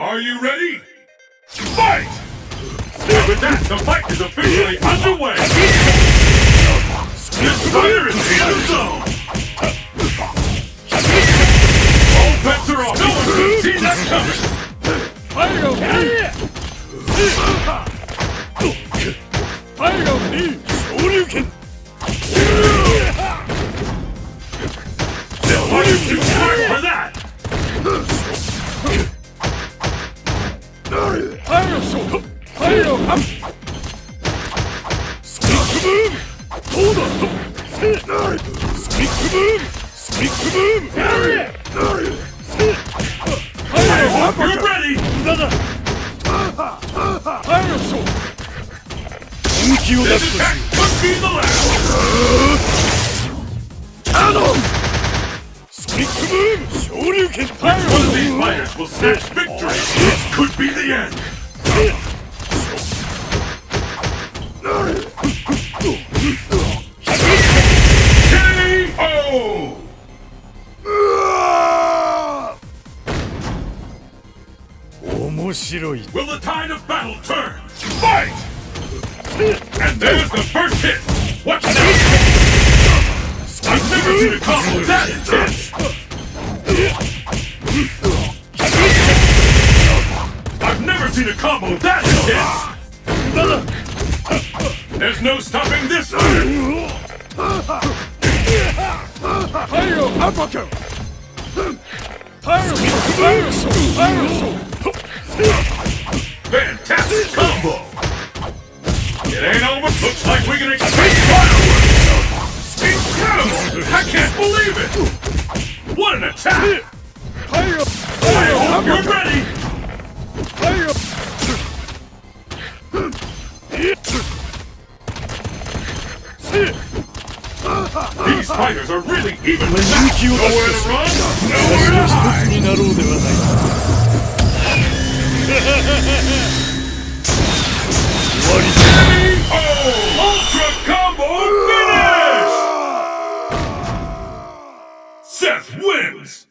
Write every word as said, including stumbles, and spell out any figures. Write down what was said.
Are you ready? Fight! And with that, the fight is officially underway! This fighter is in the zone! All bets are off! No one can see that coming! Fire of me! Fire of me! Shoryuken! Are you too smart for that? Fire shot! Fire of ham! Squeak boom! Hold on! Squeak boom! Squeak boom! I hope you're ready! Fire shot! This attack must be the last! Cannon! Squeak boom! Shoryuken! Which one of these fighters will snatch victory? This could be the end! K O! Will the tide of battle turn? Fight! And there's the first hit! What's next? I've never seen a combo that intense! I've never seen a combo that intense! There's no stopping this one! Fire uppercut! Fire fire fire Fantastic combo! It ain't over. Looks like we can expect fireworks! Incredible! I can't believe it! What an attack! Fire I hope you're ready! Fire These fighters are really evenly matched! Nowhere to run, nowhere to hide! K O! Ultra Combo Finish! Seth wins!